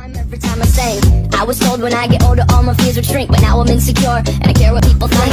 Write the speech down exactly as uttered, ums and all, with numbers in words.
Every time I say, I was told when I get older all my fears would shrink, but now I'm insecure and I care what people think.